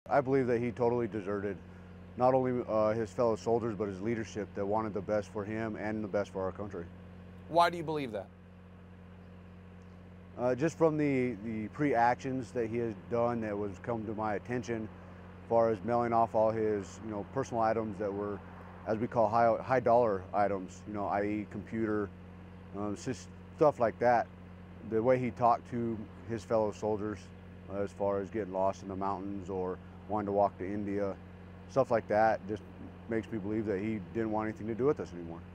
I believe that he totally deserted not only his fellow soldiers, but his leadership that wanted the best for him and the best for our country. Why do you believe that? Just from the pre-actions that he has done that was come to my attention, as far as mailing off all his personal items that were, as we call, high dollar items, i.e. computer, just stuff like that. The way he talked to his fellow soldiers, as far as getting lost in the mountains or wanting to walk to India, stuff like that, just makes me believe that he didn't want anything to do with us anymore.